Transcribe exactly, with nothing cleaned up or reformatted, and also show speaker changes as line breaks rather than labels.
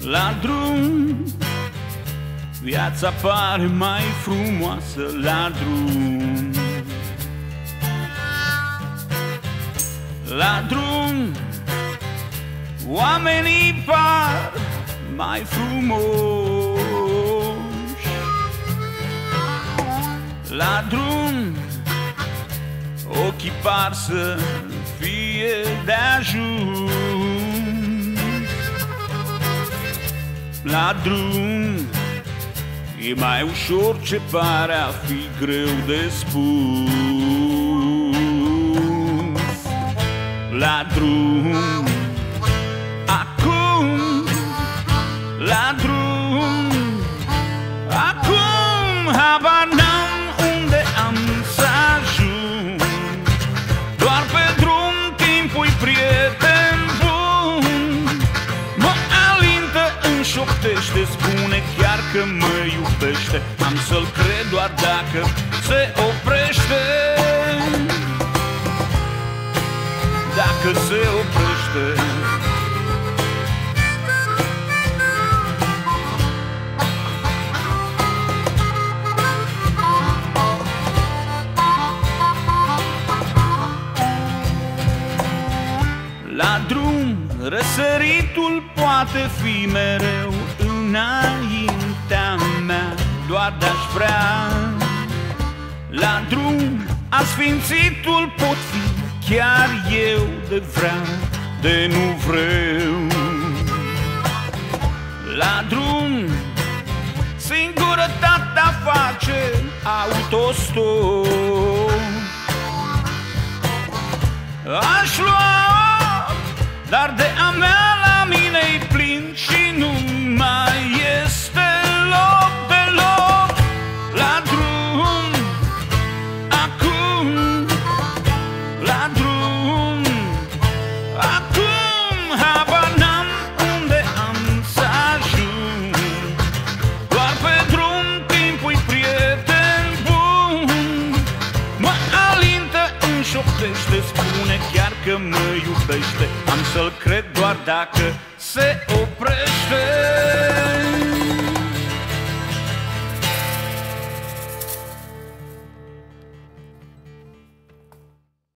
La drum viața pare mai frumoasă. La drum, la drum oamenii par mai frumoși. La drum ochii par să fie de ajuns. La drum e mai ușor ce pare a fi greu de spus. La drum, acum, la drum, acum, habar n-am unde am să ajung. Doar pe drum timpul-i prieten bun. Mă alintă, înșoptește, spune chiar că mă iubește. Am să-l cred doar dacă se oprește. Dacă se oprește. La drum răsăritul poate fi mereu înaintea mea, doar de-aș vrea. La drum asfințitul pot fi chiar eu de vrea, de nu vreau. La drum singurătatea face autostop. Aș lua, dar de a mea la mine-i plin și nu mai este loc deloc. La drum, acum, la drum, acum, habar n-am unde am să ajung. Doar pe drum timpul-i prieten bun. Mă alintă, înșoptește, spune chiar că mă iubește. Am să-l cred doar dacă se oprește.